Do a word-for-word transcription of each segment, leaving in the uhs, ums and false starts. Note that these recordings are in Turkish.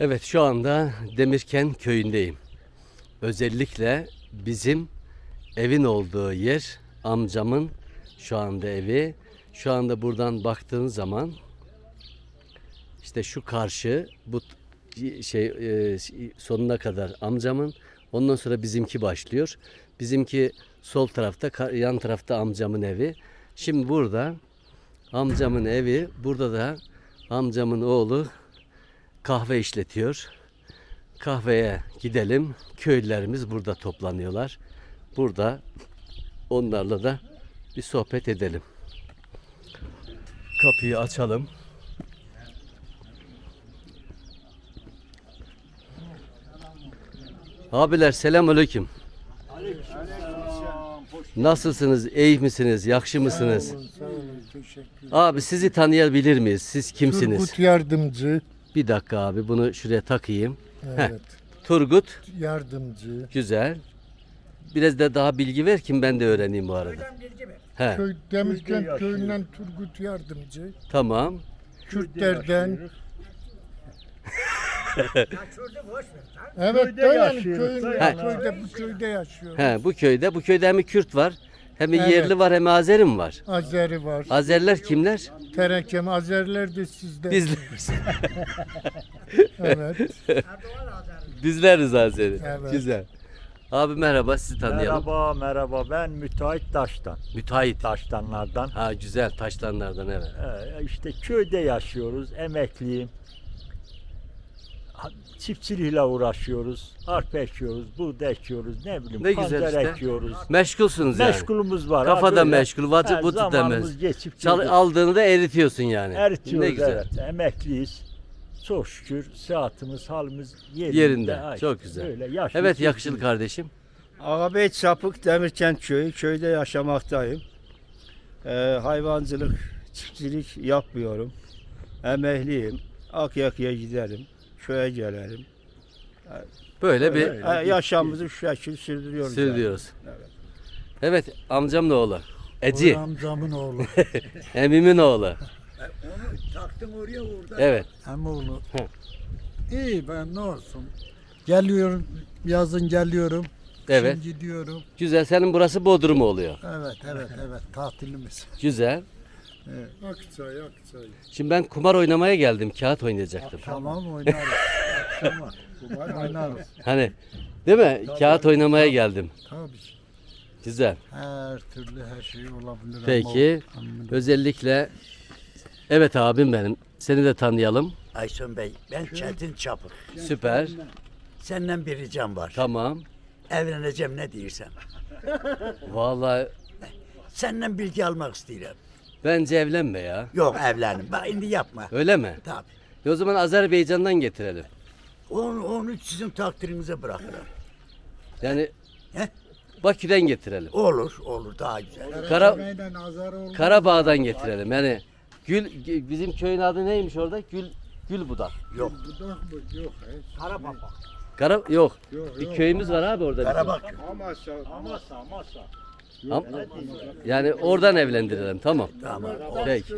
Evet, şu anda Demirken köyündeyim. Özellikle bizim evin olduğu yer, amcamın şu anda evi. Şu anda buradan baktığın zaman işte şu karşı bu şey e, sonuna kadar amcamın, ondan sonra bizimki başlıyor. Bizimki sol tarafta, yan tarafta amcamın evi. Şimdi burada amcamın evi, burada da amcamın oğlu kahve işletiyor. Kahveye gidelim. Köylülerimiz burada toplanıyorlar. Burada onlarla da bir sohbet edelim. Kapıyı açalım. Abiler selamünaleyküm. Nasılsınız? İyi misiniz? Yakşı mısınız? Sağ olun, sağ olun, teşekkür ederim. Abi sizi tanıyabilir miyiz? Siz kimsiniz? Turgut Yardımcı. Bir dakika abi, bunu şuraya takayım. Evet. Heh. Turgut. Yardımcı. Güzel. Biraz da daha bilgi ver ki ben de öğreneyim bu arada. He. Köy, Demirken köyünden Turgut Yardımcı. Tamam. Kürtlerden. Evet, Köyde yani yaşıyoruz, köyün, da köyde, bu köyde yaşıyoruz. He, bu köyde, bu köyde hem Kürt var, hem Evet. yerli var, hem Azeri mi var? Azeri var. Azeriler kimler? Terekem, Azeriler de sizde. Bizler. Evet. Bizleriz Azeri. Evet. Güzel. Abi merhaba, sizi tanıyalım. Merhaba, merhaba. Ben müteahhit Taş'tan. Müteahhit. Taştanlardan. Ha güzel, taşlanlardan evet. Ee, işte köyde yaşıyoruz, emekliyim. Ha- Çiftçilikle uğraşıyoruz, arpa ekiyoruz, buğday ekiyoruz, ne bileyim, Ne güzel pancar işte. ekiyoruz. Meşgulsunuz yani. Meşgulümüz var. Kafada Ha, böyle. meşgul, vacı Ha, bu zamanımız demez. geçip Çal gidiyor. aldığını da eritiyorsun yani. Eritiyoruz, Ne güzel. evet. Emekliyiz. Çok şükür sıhhatimiz, halimiz yerinde. Yerinde. Ha, Çok işte güzel. böyle yaşlı Evet, çiftçiyiz. yakışıklı kardeşim. Ağabey Çapık Demirkent köyü. Köyde yaşamaktayım. Ee, hayvancılık, çiftçilik yapmıyorum. Emekliyim. Akyaka'ya giderim. Köye gelirim. Böyle bir Ee, yaşamımızı şu şekilde sürdürüyoruz. sürdürüyoruz. yani. Evet. Evet, amcamın oğlu. Eci. Amcamın oğlu. Emimin oğlu. Taktım oraya orada. Evet. Hem oğlu. Hı. İyi, ben ne olsun. Geliyorum, yazın geliyorum. Evet. Şimdi gidiyorum. Güzel. Senin burası Bodrum oluyor. Evet, evet, evet. Tatilimiz. Güzel. Evet. Akçay, Akçay. Şimdi ben kumar oynamaya geldim. Kağıt oynayacaktım. Tamam, oynarız. Akşama. Oynarız. Hani değil mi? Kağıt oynamaya geldim. Tabii. Güzel. Her türlü her şey olabilir. Peki. Ama, Özellikle evet abim benim. Seni de tanıyalım. Aysun Bey, ben Çetin Çapık. Süper. Senden bir ricam var. Tamam. Evleneceğim ne diyorsan. Vallahi Senden bilgi almak istiyorum. bence evlenme ya. Yok evlenim. Bak şimdi yapma. Öyle mi? Tabii. E o zaman Azerbaycan'dan getirelim. Onu, onu sizin takdirinize bırakırım. Yani He? Bakü'den getirelim. Olur, olur daha güzel. Kara, Meydan azar olmaz. Karabağ'dan getirelim. Yani Gül, bizim köyün adı neymiş orada? Gül Gül Budak. Yok. Budak mı? Yok. he. Karababa. Kara yok. Yok, Bir yok. köyümüz var abi orada. bizim. Karabak. Amasa. Amasa, amasa. Am- Yani oradan evlendirelim. Tamam. Tamam. Peki.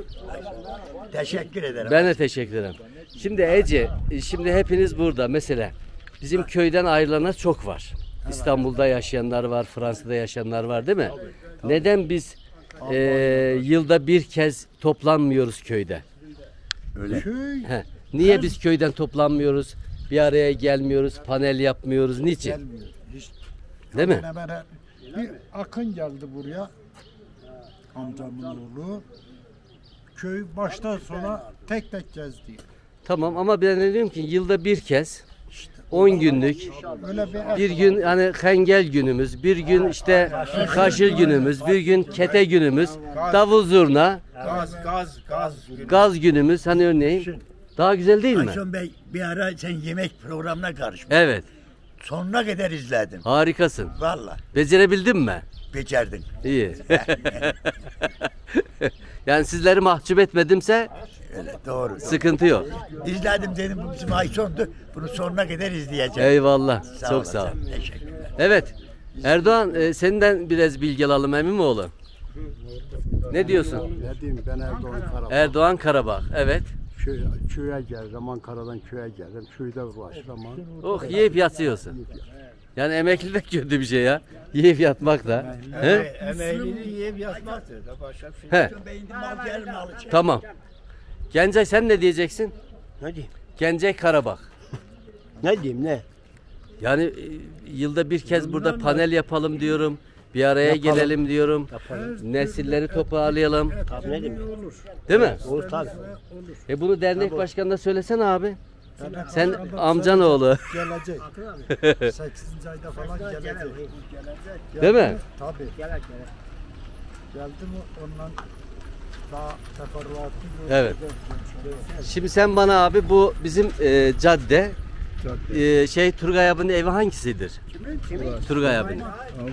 Teşekkür ederim. Ben de teşekkür ederim. Şimdi Ece, şimdi hepiniz burada. Mesela bizim köyden ayrılanlar çok var. İstanbul'da yaşayanlar var, Fransa'da yaşayanlar var değil mi? Neden biz e, yılda bir kez toplanmıyoruz köyde? Köy He. Niye biz köyden toplanmıyoruz? Bir araya gelmiyoruz, panel yapmıyoruz. Niçin? gelmiyor. Hiç Değil mi? hemen hemen bir akın geldi buraya. Amcamın oğlu. Köy baştan sona tek tek gezdi. Tamam ama ben ne diyorum ki yılda bir kez on günlük Öyle bir bir gün hani hengel günümüz, bir gün işte kaşır günümüz, bir gün kete günümüz, davul zurna, Gaz, gaz, gaz. gaz günümüz hani örneğin. Daha güzel değil mi? Aysun Bey bir ara sen yemek programına karışma. Evet. Sonuna kadar izledim. Harikasın. Vallahi Becerebildin mi? becerdin. İyi. Yani sizleri mahcup etmedimse Öyle doğru. sıkıntı yok. İzledim dedim bu bizim Aysun'du. Bunu sonuna kadar izleyeceğim. Eyvallah. Sağ Çok olasın, sağ ol. Teşekkürler. Evet. Erdoğan e, senden biraz bilgi alalım Emimoğlu. Ne diyorsun? Ne diyeyim ben Erdoğan Karabağ. Erdoğan Karabağ. Evet. köy, köye gelirəm, Ankara'dan köye gelirəm, köyde uğraşıram. Oh, yiyip yatıyorsun. Yani emeklilik kötü bir şey ya. Yiyip yatmak da. He? Emeğini yiyip yatmaktır da başka bir şey. He. Beyinde mal gelir malı çek. Tamam. Gencay sen ne diyeceksin? Ne diyeyim? Gencay Karabak. Ne diyeyim ne? Yani e, yılda bir kez burada panel yapalım diyorum. Bir araya gelelim diyorum. Nesilleri toparlayalım. Tabii ne diyeyim? Değil mi? Olur tabii. E bunu dernek başkanına söylesene abi. Sen amcan oğlu. Gelecek. sekizinci ayda falan gelecek. Değil mi? Tabii. Gelir gelir. Geldi mi ondan daha teferruatlı Evet. Şimdi sen bana abi bu bizim e, cadde e, şey Turgay abinin evi hangisidir? Turgay abinin.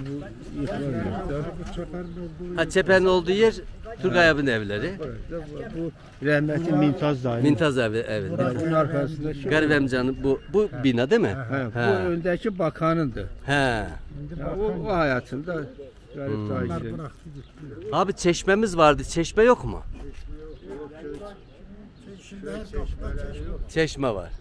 Ha Çeper'in olduğu yer Turgay abinin evleri. Bu rahmetli Mintaz dayı. Mintaz abi evet. Bunun arkasında şey. Garip amcanın bu bu bina değil mi? He, bu Ha. öndeki bakanındı. He. Ya, o, o hayatında garip Hmm. dayı. Abi çeşmemiz vardı. Çeşme yok mu? Şimdi her kapıda çeşme. Çeşme var.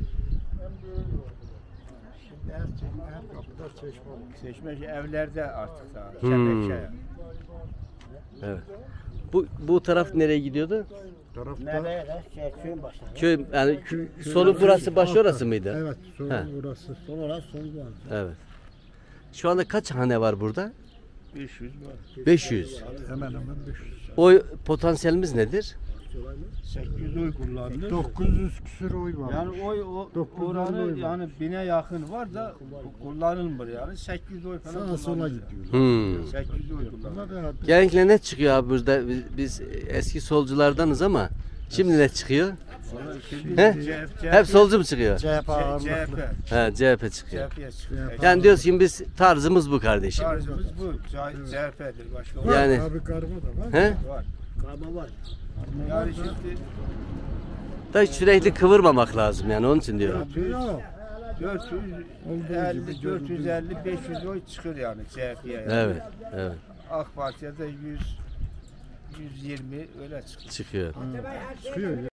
Şimdi her, çeşme, her kapıda çeşme var. Seçmeci evlerde artık daha. Hmm. Şebeke. Evet. Bu bu taraf nereye gidiyordu? Tarafta Nereye lan? Şey, köyün başına. Köy yani sonu burası başı orası mıydı? evet, sonra He. burası. Son olan son olan. Evet. Şu anda kaç hane var burada? beş yüz var. beş yüz. Hemen hemen beş yüz. Oy potansiyelimiz nedir? sekiz yüz oy kullandı. dokuz yüz küsür oy var. Yani oy o dokuz yüz oy oranı var. yani bine yakın var da kullanılmıyor yani sekiz yüz oy falan Sağa sola kullanılıyor. gidiyorlar. Hmm. sekiz yüz oy kullanılıyor. Bunlar da Genellikle ne çıkıyor abi burada? Biz, biz eski solculardanız ama şimdi ne çıkıyor? Sonra şimdi He? C H P Hep solcu mu çıkıyor? C H P C- ağırlıklı. CHP. Ha C H P çıkıyor. C H P'ye çıkıyor. Yani diyorsun ki biz tarzımız bu kardeşim. Tarzımız bu. C- CHP'dir başka var. Yani Abi karma da var. he? Var. Karma var. Yani şimdi Da sürekli kıvırmamak lazım yani onun için diyorum. Yok. dört yüz elli, dört yüz elli, beş yüz oy çıkıyor yani C H P'ye. Yani. Evet, evet AK Parti'ye de yüz, yüz yirmi öyle çıkıyor. çıkıyor. Çıkıyor.